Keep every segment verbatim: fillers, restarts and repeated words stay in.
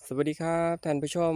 สวัสดีครับท่านผู้ชม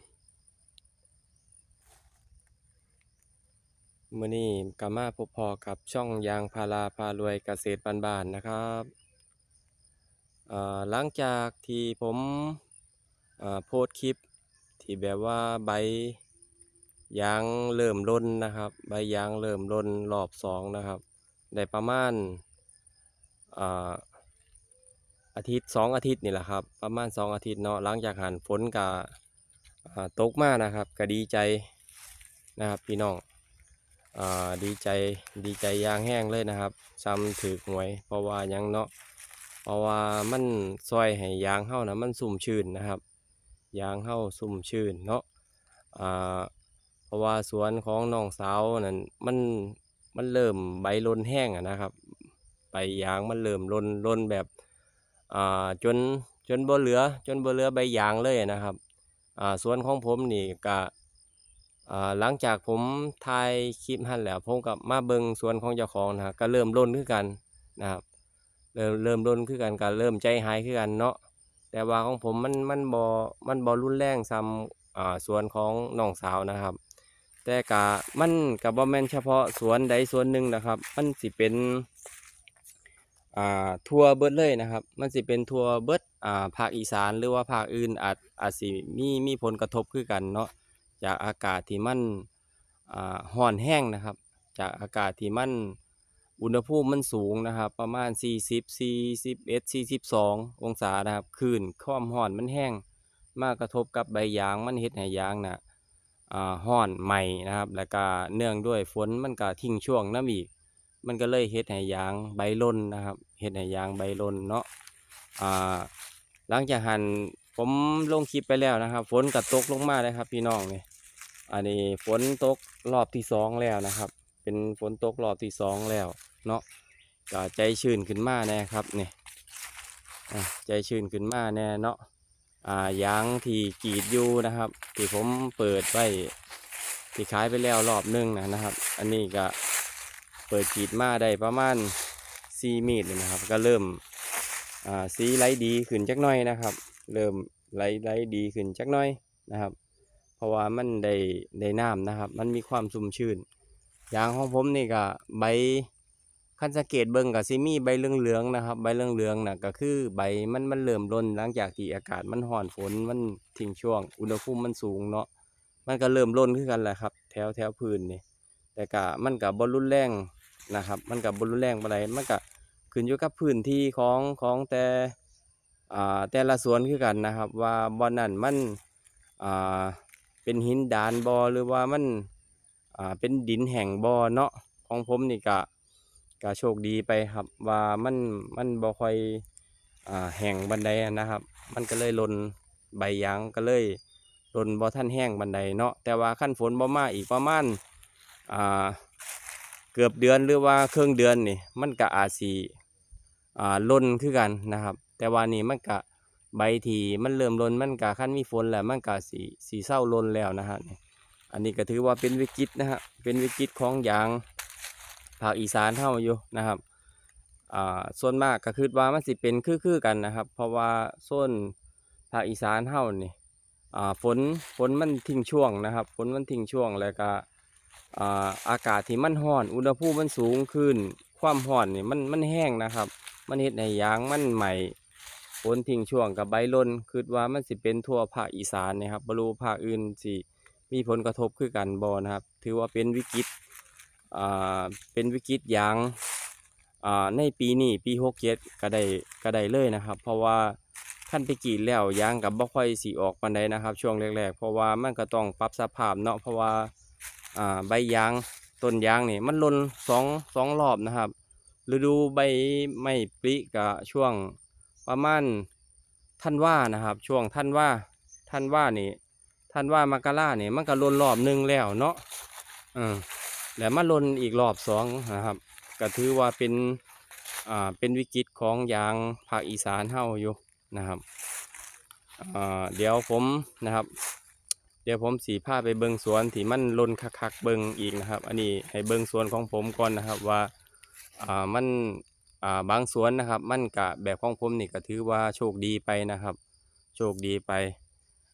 มื้อนี้ก็มาพบพอกับช่องยางพาราพารวยเกษตรบ้านๆนะครับเอ่อหลังจากที่ผมเอ่อโพสต์คลิปที่แบบว่าใบยางเริ่มร่นนะครับใบยางเริ่มร่นรอบสองนะครับได้ประมาณเอ่ออาทิตย์สองอาทิตย์นี่แหละครับประมาณสองอาทิตย์เนาะหลังจากหันฝนก็อ่าตกมานะครับก็ดีใจนะครับพี่น้อง อ่าดีใจดีใจยางแห้งเลยนะครับซ้ำถือหวยเพราะว่าหยังเนาะเพราะว่ามันซอยให้ยางเฮานะมันสุ่มชื้นนะครับยางเฮาสุ่มชื้นเนาะอ่าเพราะว่าสวนของน้องสาวนั่นมันมันเริ่มใบลนแห้งอะนะครับใบยางมันเริ่มลนลนแบบอ่าจนจนบ่เหลือจนบ่เหลือใบยางเลยนะครับอ่าสวนของผมนี่ก็ อ่าหลังจากผมถ่ายคลิปหั้นแล้วผมก็มาเบิ่งสวนของเจ้าของนะครับก็เริ่มรนคือกันนะครับเริ่มเริ่มรนคือกันก็เริ่มใจหายคือกันเนาะแต่ว่าของผมมันมันบ่มันบ่รุนแรงส่ำอ่าสวนของน้องสาวนะครับแต่ก็มันก็บ่แม่นเฉพาะสวนใดสวนหนึ่งนะครับมันสิเป็นอ่าทั่วเบิดเลยนะครับมันสิเป็นทั่วเบิดอ่าภาคอีสานหรือว่าภาคอื่นอาจอาจสิมีมีผลกระทบคือกันเนาะ จากอากาศที่มันอ่าร้อนแห้งนะครับจากอากาศที่มันอุณหภูมิมันสูงนะครับประมาณสี่สิบ สี่สิบเอ็ด สี่สิบสององศานะครับคลื่นความร้อนมันแห้งมากระทบกับใบยางมันเฮ็ดให้ยางน่ะอ่าร้อนไหม้นะครับแล้วก็เนื่องด้วยฝนมันก็ทิ้งช่วงน้ำอีกมันก็เลยเฮ็ดให้ยางใบร่นนะครับเฮ็ดให้ยางใบร่นเนาะอ่าหลังจากหันผมลงคลิปไปแล้วนะครับฝนก็ตกลงมาเลยครับพี่น้องนี่ อันนี้ฝนตกรอบที่สองแล้วนะครับเป็นฝนตกรอบที่สองแล้วเนาะก็ใจชื้นขึ้นมาแน่ครับนี่อ่ะใจชื้นขึ้นมาแน่เนาะอ่ายางที่กรีดอยู่นะครับที่ผมเปิดไว้ที่ขายไปแล้วรอบนึงนะนะครับอันนี้ก็เปิดกรีดมาได้ประมาณสี่มีดเลยนะครับก็เริ่มอ่าสีไหลดีขึ้นจักหน่อยนะครับเริ่มไหลไหลดีขึ้นจักหน่อยนะครับ เพราะว่ามันได้ได้น้ำนะครับมันมีความชุ่มชื้นยางของผมนี่ก็ใบคันสังเกตเบิ่งก็สิมีใบเหลืองๆนะครับใบเหลืองๆน่ะก็คือใบมันมันเริ่มร่นหลังจากที่อากาศมันร้อนฝนมันทิ้งช่วงอุณหภูมิมันสูงเนาะมันก็เริ่มร่นคือกันแหละครับแถวแถวพื้นนี่แต่ก็มันก็บ่รุนแรงนะครับมันก็บ่รุนแรงปานใดมันก็ขึ้นอยู่กับพื้นที่ของของแต่อ่าแต่ละสวนคือกันนะครับว่าบ่อนนั้นมันอ่า เป็นหินดานบอหรือว่ามันอ่าเป็นดินแห้งบอเนาะของผมนี่กะกะโชคดีไปครับว่ามันมันบ่ค่อยอ่าแห้งบันไดอะนะครับมันก็เลยหล่นใบยางก็เลยหล่นบ่ทันแห้งบันไดเนาะแต่ว่าขั้นฝนบ่มาอีกประมาณอ่าเกือบเดือนหรือว่าครึ่งเดือนนี่มันก็อาจสิอ่าหล่นคือกันนะครับแต่ว่านี่มันก็ ใบที่มันเริ่มหล่นมันก็คันมีฝนแล้วมันก็สิสิเซาหล่นแล้วนะฮะนี่อันนี้ก็ถือว่าเป็นวิกฤตนะฮะเป็นวิกฤตของยางภาคอีสานเฮาอยู่นะครับอ่าส่วนมากก็คิดว่ามันสิเป็นคือๆกันนะครับเพราะว่าโซนภาคอีสานเฮานี่อ่าฝนฝนมันทิ้งช่วงนะครับฝนมันทิ้งช่วงแล้วก็อ่าอากาศที่มันร้อนอุณหภูมิมันสูงขึ้นความร้อนนี่มันมันแห้งนะครับมันเฮ็ดให้ยางมันไหม้ ฝนทิ้งช่วงกับใบหล่นคิดว่ามันสิเป็นทั่วภาคอีสานนะครับบ่รู้ภาคอื่นสิมีผลกระทบคือกันบ่นะครับถือว่าเป็นวิกฤตอ่าเป็นวิกฤตอย่างอ่าในปีนี้ปีหกเจ็ดก็ได้ก็ได้เลยนะครับเพราะว่าขั้นไปกรีดแล้วยางกับบ่ค่อยสิออกปานใดนะครับช่วงแรกๆเพราะว่ามันก็ต้องปรับสภาพเนาะเพราะว่าอ่าใบยางต้นยางนี่มันหล่นสองสองรอบนะครับฤดูใบไม้ผลิก็ช่วง ประมาณท่านว่านะครับช่วงท่านว่าท่านว่านี่ท่านว่ามกราเนี่ยมันก็ลนรอบหนึ่งแล้วเนาะเออแล้วมาลนอีกรอบสองนะครับก็ถือว่าเป็นอ่าเป็นวิกฤตของยางภาคอีสานเฮาอยู่นะครับอ่าเดี๋ยวผมนะครับเดี๋ยวผมสีผ้าไปเบิงสวนที่มันลนคักๆเบิงอีกนะครับอันนี้ให้เบิงสวนของผมก่อนนะครับว่าอ่ามัน อ่าบางสวนนะครับมันกะแบบของผมนี่ก็ถือว่าโชคดีไปนะครับโชคดีไป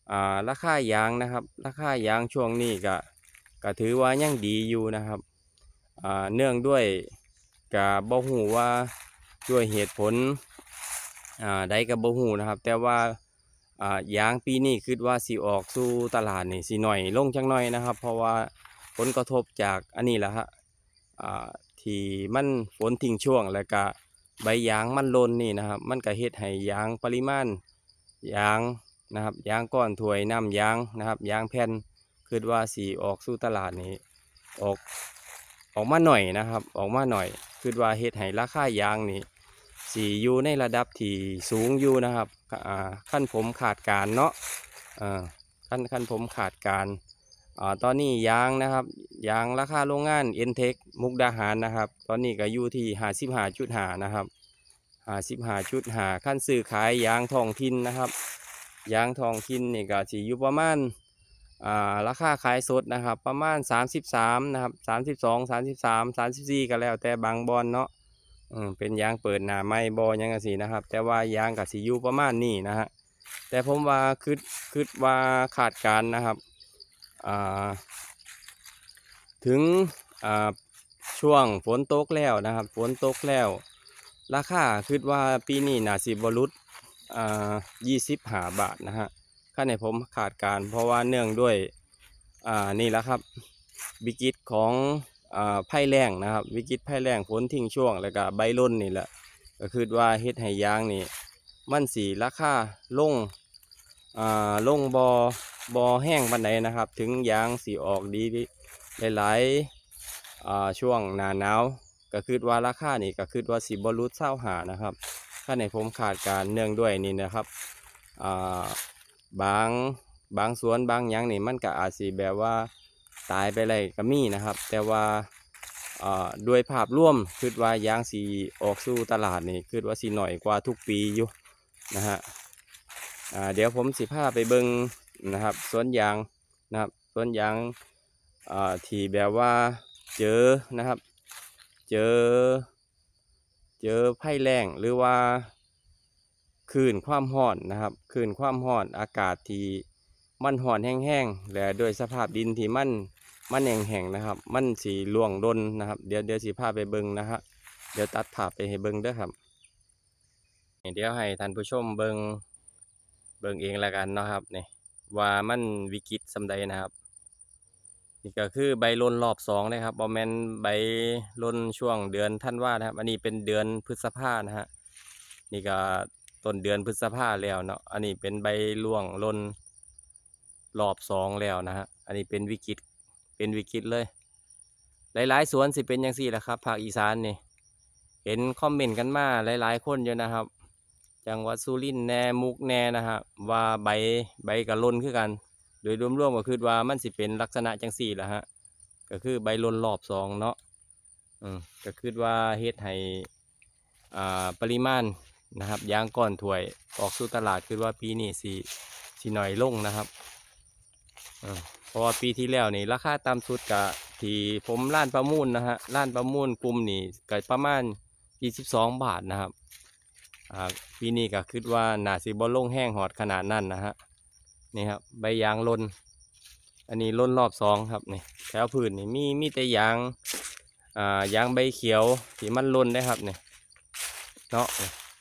อ่าราคายางนะครับราคายางช่วงนี้ก็ก็ถือว่ายังดีอยู่นะครับอ่าเนื่องด้วยก็บ่ฮู้ว่าด้วยเหตุผลอ่าใดก็บ่ฮู้นะครับแต่ว่าอ่ายางปีนี้คิดว่าสิออกสู่ตลาดนี่สิน้อยลงจักหน่อยนะครับเพราะว่าผลกระทบจากอันนี้แหละฮะอ่าที่มันฝนทิ้งช่วงแล้วก็ใบยางมันหล่นนี่นะครับมันก็เฮ็ดให้ยางปริมาณยางนะครับยางก้อนถ้วยน้ำยางนะครับยางแผ่นคิดว่าสีออกสู่ตลาดนี้ออกออกมาหน่อยนะครับออกมาหน่อยคิดว่าเฮ็ดให้ราคายางนี่สีอยู่ในระดับที่สูงอยู่นะครับอ่าขั้นผมขาดการเนาะอ่าขั้นขั้นผมขาดการอ่าตอนนี้ยางนะครับยางราคาโรงงานเอ็นเทคมุกดาหารนะครับตอนนี้ก็อยู่ที่ห้าสิบห้าจุดห้านะครับห้าสิบห้าจุดห้าขั้นซื้อขายยางท้องถิ่นนะครับยางท้องถิ่นนี่ก็สิอยู่ประมาณอ่าราคาขายสดนะครับประมาณสามสิบสามนะครับสามสิบสองสามสิบสามสามสิบสี่ก็แล้วแต่บางบอนเนาะอืมเป็นยางเปิดหน้าไม้บอยังไงสินะครับแต่ว่ายางกับสิอยู่ประมาณนี้นะฮะแต่ผมว่าคือคือว่าขาดการนะครับอ่าถึงอ่าช่วงฝนตกแล้วนะครับฝนตกแล้วราคาคิดว่าปีนี้น่าสิบรุษอ่ายี่สิบห้าบาทนะฮะค่าในผมขาดการเพราะว่าเนื่องด้วยอ่านี่แหละครับวิกฤตของอ่าภัยแล้งนะครับวิกฤตภัยแล้งฝนทิ้งช่วงแล้วก็ใบร่นนี่แหละก็คือว่าเฮ็ดให้ยางนี่มันสีราคาลงอ่าลงบอบอแห้งปานใดนะครับถึงยางสีออกดีหลายๆอ่าช่วงหน้าหนาวก็คือว่าราคานี่ก็คือว่าสีบรุษเศร้าหานะครับถ้าในผมขาดการเนื่องด้วยนี่นะครับอ่าบางบางสวนบางหยังนี่มันก็อาจสีแบบว่าตายไปเลยก็มีนะครับแต่ว่าด้วยภาพรวมคือว่ายางสีออกสู่ตลาดนี่คือว่าสีหน่อยกว่าทุกปีอยู่นะฮะเดี๋ยวผมสิพาไปเบิ้งนะครับสวนยางนะครับสวนยางที่แบบว่าเจอนะครับเจอเจอภัยแล้งหรือว่าคลื่นความร้อนนะครับคลื่นความร้อนอากาศที่มันร้อนแห้งๆและด้วยสภาพดินที่มันมันแห้งๆนะครับมันสีล่วงดนนะครับเดี๋ยวเดี๋ยวสีพาไปเบิ้งนะฮะเดี๋ยวตัดภาพไปให้เบิ้งเด้อครับเดี๋ยวให้ท่านผู้ชมเบิ้งเบิ้งเองแล้วกันเนาะครับนี่ว่ามันวิกฤตสำใดนะครับนี่ก็คือใบลนรอบสองนะครับบอแมนใบลนช่วงเดือนธันวานะครับอันนี้เป็นเดือนพฤษภานะฮะนี่ก็ต้นเดือนพฤษภาแล้วเนาะอันนี้เป็นใบร่วงลนรอบสองแล้วนะฮะอันนี้เป็นวิกฤตเป็นวิกฤตเลยหลายๆสวนสิเป็นอย่างสี่แหละครับภาคอีสานนี่เห็นคอมเมนต์กันมาหลายๆคนอยู่นะครับจังหวัดสุรินทร์แน่มุกแน่นะฮะว่าใบใบกับลนคือกันโดยรวมๆก็คือว่ามันสิเป็นลักษณะจังสี่แหละฮะก็คือใบลนรอบสองเนาะอืมก็คือว่าเฮ็ดให้อ่าปริมาณนะครับยางก้อนถ้วยออกสู่ตลาดคือว่าปีนี้สีสีหน่อยลงนะครับเพราะว่าปีที่แล้วนี่ราคาต่ำสุดกะที่ผมล้านประมูลนะฮะล้านประมูลกลุ่มนี่ก็ประมาณยี่สิบสองบาทนะครับอ่าปีนี้ก็คิดว่าน่าสิบ่ลงแห้งหอดขนาดนั้นนะฮะนี่ครับใบยางลนอันนี้ลนรอบสองครับนี่แถวพื้นนี่มีมีแต่ยางอ่ายางใบเขียวที่มันลนได้ครับเนี่ยเนาะ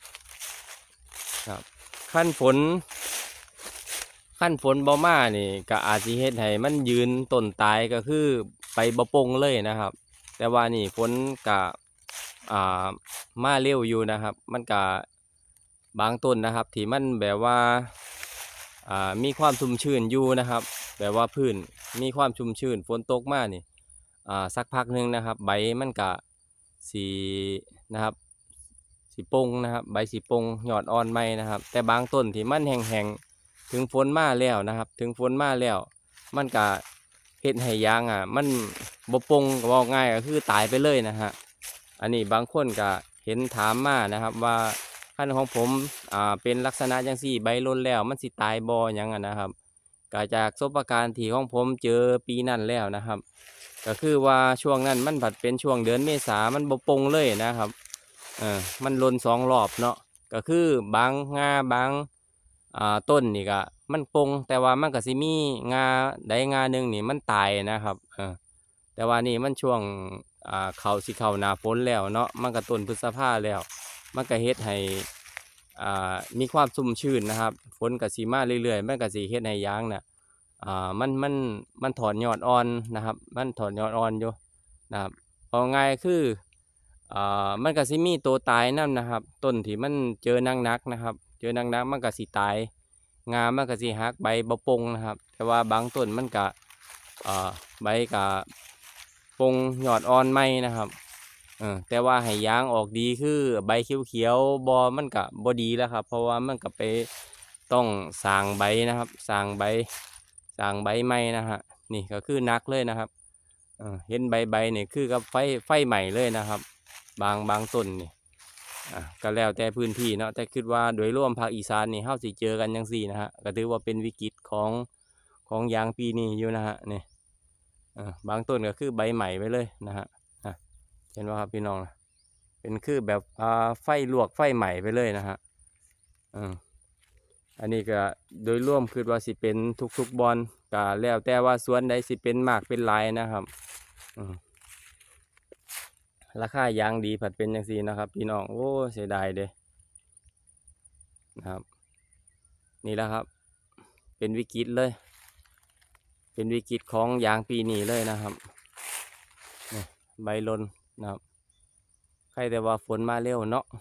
ครับขั้นฝนขั้นฝนบ่มานี่ก็อาจจะเฮ็ดให้มันยืนต้นตายก็คือไปบ่ปงเลยนะครับแต่ว่านี่ฝนก็อ่ามาเร็วอยู่นะครับมันก็บางต้นนะครับที่มันแบบว่าอ่ามีความชุ่มชื้นอยู่นะครับแบบว่าพื้นมีความชุ่มชื้นฝนตกมานี่อ่าสักพักหนึ่งนะครับใบมันก็สีนะครับสีปงนะครับใบสีปงยอดอ่อนใหม่นะครับแต่บางต้นที่มันแห้งๆถึงฝนมาแล้วนะครับถึงฝนมาแล้วมันก็เฮ็ดให้ยางอ่ะมันบ่ปงก็บอกง่ายก็คือตายไปเลยนะฮะอันนี้บางคนก็เห็นถามมานะครับว่าขั้นของผมอ่าเป็นลักษณะจังซี่ใบล้นแล้วมันสิตายบ่หยังอ่ะนะครับก็จากประสบการณ์ที่ของผมเจอปีนั้นแล้วนะครับก็คือว่าช่วงนั้นมันผัดเป็นช่วงเดือนเมษามันบ่ปงเลยนะครับเออมันล้นสองรอบเนาะก็คือบางงาบางอ่าต้นนี่ก็มันปงแต่ว่ามันก็สิมีงาใดงาหนึ่งนี่มันตายนะครับเออแต่ว่านี่มันช่วงอ่าเขาสิเข้าหน้าฝนแล้วเนาะมันก็ต้นพฤษภาแล้วมันก็เฮ็ดให้อ่ามีความชุ่มชื้นนะครับฝนก็สิมาเรื่อยๆมันก็สิเฮ็ดให้ยางน่ะอ่ามันมันมันถอนยอดอ่อนนะครับมันถอนยอดอ่อนอยู่นะครับเอาง่ายคืออ่ามันก็สิมีตัวตายนํนะครับต้นที่มันเจอหนักๆนะครับเจอหนักๆมันก็สิตายงามันก็สิหักใบบ่ปงนะครับแต่ว่าบางต้นมันก็อ่าใบก็ปงยอดอ่อนใหม่นะครับเออแต่ว่าให้ยางออกดีคือใบเขียวๆบ่มันก็บ่ดีแล้วครับเพราะว่ามันก็ไปต้องสร้างใบนะครับสร้างใบสร้างใบใหม่นะฮะนี่ก็คือหนักเลยนะครับเออเห็นใบใบนี่คือกับไฟไฟใหม่เลยนะครับบางบางต้นนี่อ่ะก็แล้วแต่พื้นที่เนาะแต่คิดว่าโดยรวมภาคอีสานนี่เฮาสิเจอกันจังซี่นะฮะก็ถือว่าเป็นวิกฤตของของยางปีนี้อยู่นะฮะนี่อ่าบางต้นก็คือใบใหม่ไปเลยนะฮะอ่ะเห็นว่าครับพี่น้องนะเป็นคือแบบอ่าไฟลวกไฟใหม่ไปเลยนะฮะอืมอันนี้ก็โดยรวมคือว่าสิเป็นทุกๆบอนก็แล้วแต่ว่าสวนใดสิเป็นมากเป็นหลายนะครับอืม ราคายางดีผัดเป็นอย่างซีนะครับพี่น้องโอ้เสียดายเด้นะครับนี่แหละครับเป็นวิกฤตเลยเป็นวิกฤตของยางปีนี้เลยนะครับนี่ใบลนนะครับใครแต่ว่าฝนมาเร็วเนาะ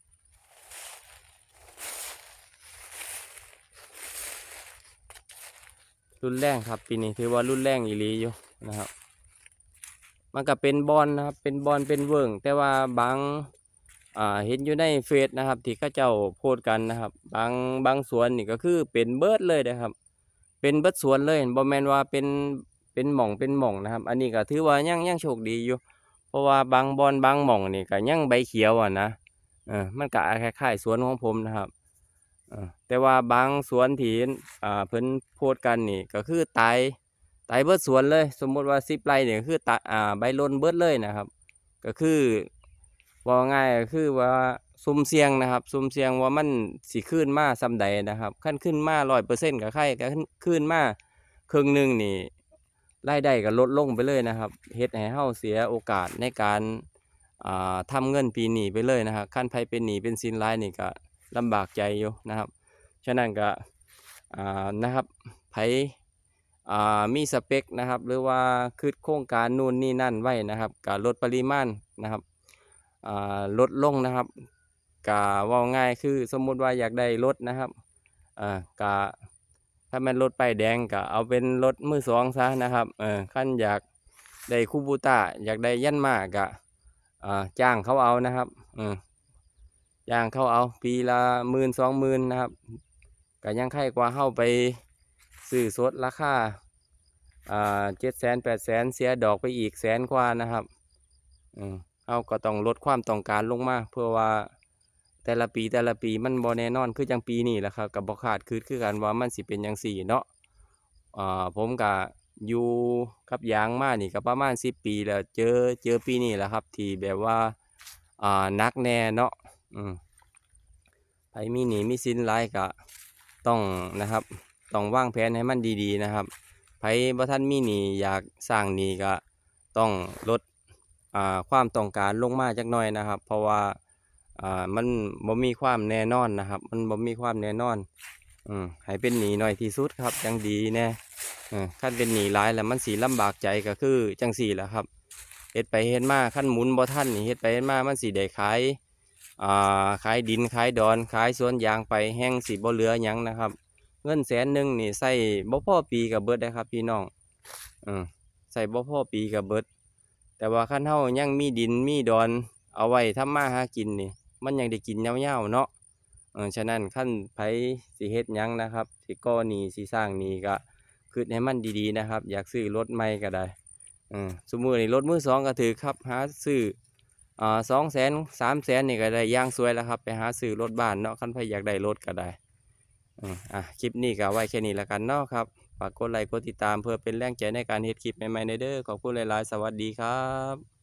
รุนแรงครับปีนี้ถือว่ารุนแรงอีหลีอยู่นะครับมันก็เป็นบอลนะครับเป็นบอลเป็นเวิร์งแต่ว่าบางอ่าเห็นอยู่ในเฟซนะครับที่เข้าเจ้าโพสต์กันนะครับบางบางสวนนี่ก็คือเป็นเบิดเลยนะครับเป็นเบิดสวนเลยบ่แม่นว่าเป็นเป็นหม่องเป็นหม่องนะครับอันนี้ก็ถือว่ายังยังโชคดีอยู่เพราะว่าบางบอนบางหม่องนี่ก็ยังใบเขียวอ่ะนะเออมันก็คล้ายๆสวนของผมนะครับเออแต่ว่าบางสวนที่อ่าเพิ่นโพสต์กันนี่ก็คือตายตายเบิดสวนเลยสมมุติว่าสิบไร่นี่ก็คือตาอ่าใบหล่นเบิดเลยนะครับก็คือ ว่าง่ายก็คือว่าซุ่มเสี่ยงนะครับซุ่มเสี่ยงว่ามันสิขึ้นมาส่ำใดนะครับขั้นขึ้นมาร้อยเปอร์เซ็นต์กับใครก็ขึ้นมาครึ่งหนึ่งนี่รายได้ก็ลดลงไปเลยนะครับเฮ็ดให้เฮาเสียโอกาสในการอ่าทำเงินปีนี้ไปเลยนะครับขั้นไผเป็นหนี้เป็นสินหลายนี่ก็ลำบากใจอยู่นะครับฉะนั้นก็อ่านะครับไผอ่ามีสเปคนะครับหรือว่าคิดโครงการนู่นนี่นั่นไว้นะครับก็ลดปริมาณนะครับ อ่าลดลงนะครับกะเว่าง่ายคือสมมุติว่าอยากได้รถนะครับอ่ากะถ้ามันรถป้ายแดงก็เอาเป็นรถมือสองซะนะครับเออขั้นอยากได้คูบูต้าอยากได้ยันมากกะอ่าจ้างเขาเอานะครับอืมจ้างเขาเอาปีละหมื่นสองหมื่นนะครับก็ยังใครกว่าเข้าไปซื้อสดราคาอ่าเจ็ดแสนแปดแสนเสียดอกไปอีกแสนกว่านะครับอืม เราก็ต้องลดความต้องการลงมาเพื่อว่าแต่ละปีแต่ละปีมันบ่แน่นอนคือจังปีนี้แหละครับกับบ่คาดคือคือกันว่ามันสิเป็นจังซี่เนาะอ่าผมก็อยู่กับยางมานี่ก็ประมาณสิบปีแล้วเจอเจอปีนี้แหละครับที่แบบว่าอ่าหนักแน่เนาะอืมไผมีหนี้มีสินหลายก็ต้องนะครับต้องวางแผนให้มันดีๆนะครับไผบ่ทันมีหนี้อยากสร้างหนี้ก็ต้องลด อ่าความต้องการลงมาจักหน่อยนะครับเพราะว่าอ่ามันบ่มีความแน่นอนนะครับมันบ่มีความแน่นอนอืมให้เป็นหนี้น้อยที่สุดครับจังดีแน่เออคันเป็นหนี้หลายแล้วมันสิลำบากใจก็คือจังสี่แหละครับเฮ็ดไปเฮ็ดมาคันหมุนบ่ทันนี่เฮ็ดไปเฮ็ดมามันสิได้ขายอ่าขายดินขายดอนขายสวนยางไปแห้งสิบ่เหลือหยังนะครับเงินแสนหนึ่งนี่ใส่บ่พอปีก็เบิดได้ครับพี่น้องอืมใส่บ่พอปีก็เบิด แต่ว่าคันเฮายังมีดินมีดอนเอาไว้ทำมาหากินนี่มันยังได้กินยาวๆเนาะเออฉะนั้นคันไผสิเฮ็ดหยังนะครับสิก่อหนี้สิสร้างหนี้ก็คิดให้มันดีๆนะครับอยากซื้อรถใหม่ก็ได้เออสมมุตินี่รถมือสองก็ถือครับหาซื้ออ่าสองแสนสามแสนนี่ก็ได้อย่างสวยแล้วครับไปหาซื้อรถบ้านเนาะคันไผอยากได้รถก็ได้อืมอ่ะคลิปนี้ก็ไว้แค่นี้แล้วกันเนาะครับฝากกดไลค์กดติดตามเพื่อเป็นแรงใจในการเฮ็ดคลิปใหม่ๆในเด้อขอบคุณหลายๆสวัสดีครับ